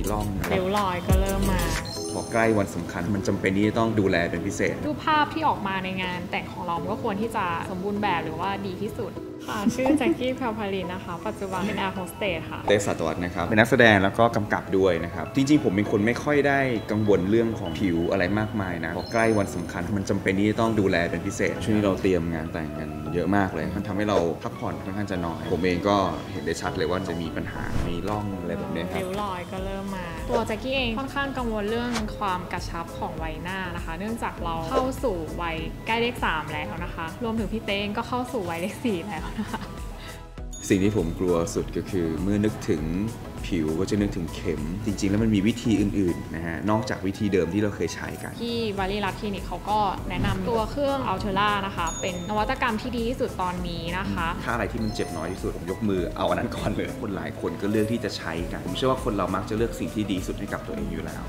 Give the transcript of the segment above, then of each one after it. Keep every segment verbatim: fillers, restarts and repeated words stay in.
ร่องริ้วรอยก็เริ่มมาพอใกล้วันสำคัญมันจำเป็นที่จะต้องดูแลเป็นพิเศษรูปภาพที่ออกมาในงานแต่งของเราก็ควรที่จะสมบูรณ์แบบหรือว่าดีที่สุดค่ะชื่อแจ็คกี้แพลพารินนะคะปัจจุบันเป็นแอร์โฮสเตสค่ะเตสัตวัฒน์นะครับเป็นนักแสดงแล้วก็กำกับด้วยนะครับจริงๆผมเป็นคนไม่ค่อยได้กังวลเรื่องของผิวอะไรมากมายนะพอใกล้วันสำคัญมันจำเป็นที่จะต้องดูแลเป็นพิเศษช่วงนี้เราเตรียมงานแต่งกันเยอะมากเลยมันทำให้เราพักผ่อนค่อนข้างจะน้อยผมเองก็เห็นได้ชัดเลยว่าจะมีปัญหามีร่องอะไรแบบนี้ครับริ้วรอยก็เริ่มมาตัวแจ็คกี้เองค่อนข้างกังวลเรื่องความกระชับของใบหน้านะคะเนื่องจากเราเข้าสู่วัยใกล้เลขสามแล้วนะคะรวมถึงพี่เต้งก็เข้าสู่วัยเลขสี่แล้วนะคะสิ่งที่ผมกลัวสุดก็คือเมื่อนึกถึงผิวก็จะนึกถึงเข็มจริงๆแล้วมันมีวิธีอื่นๆนะฮะนอกจากวิธีเดิมที่เราเคยใช้กันที่วาลีรัตคลินิกเขาก็แนะนำตัวเครื่องอัลเทอร่านะคะเป็นนวัตกรรมที่ดีที่สุดตอนนี้นะคะถ้าอะไรที่มันเจ็บน้อยที่สุดผมยกมือเอาอันนั้นก่อนเลยคนหลายคนก็เลือกที่จะใช้กันผมเชื่อว่าคนเรามักจะเลือกสิ่งที่ดีสุดให้กับตัวเองอยู่แล้ว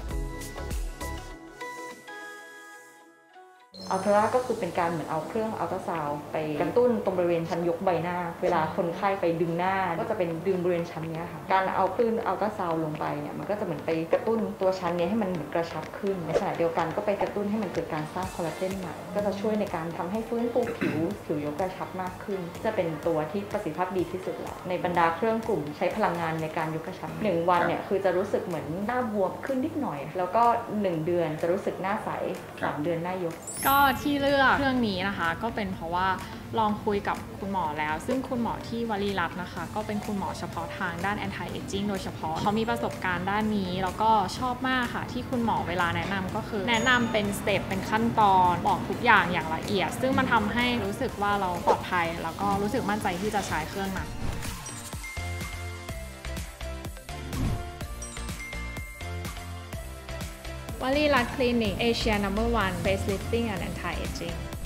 อัลตราก็คือเป็นการเหมือนเอาเครื่องอัลตราซาวด์ไปกระตุ้นตรงบริเวณชั้นยกใบหน้าเวลาคนไข้ไปดึงหน้าก็จะเป็นดึงบริเวณชั้นนี้ค่ะการเอาคลื่นอัลตราซาวด์ลงไปเนี่ยมันก็จะเหมือนไปกระตุ้นตัวชั้นนี้ให้มันเหมือนกระชับขึ้นในขณะเดียวกันก็ไปกระตุ้นให้มันเกิดการสร้างคอลลาเจนใหม่ก็จะช่วยในการทำให้ฟื้นฟูผิวผิวยกกระชับมากขึ้นจะเป็นตัวที่ประสิทธิภาพดีที่สุดแล้วในบรรดาเครื่องกลุ่มใช้พลังงานในการยกกระชับหนึ่งวันเนี่ยคือจะรู้สึกเหมือนหน้าบวมขึ้นนิดหน่อยแล้วก็หนึ่งเดือนจะรู้สึกหน้าใสสามเดือนหน้ายกก็ที่เลือกเครื่องนี้นะคะก็เป็นเพราะว่าลองคุยกับคุณหมอแล้วซึ่งคุณหมอที่วลีรัตน์นะคะก็เป็นคุณหมอเฉพาะทางด้าน anti aging โดยเฉพาะเขามีประสบการณ์ด้านนี้แล้วก็ชอบมากค่ะที่คุณหมอเวลาแนะนำก็คือแนะนำเป็นสเต็ปเป็นขั้นตอนบอกทุกอย่างอย่างละเอียดซึ่งมันทำให้รู้สึกว่าเราปลอดภัยแล้วก็รู้สึกมั่นใจที่จะใช้เครื่องนั้นวลีรัตน์คลินิก Asia Number One Facelifting and Anti Aging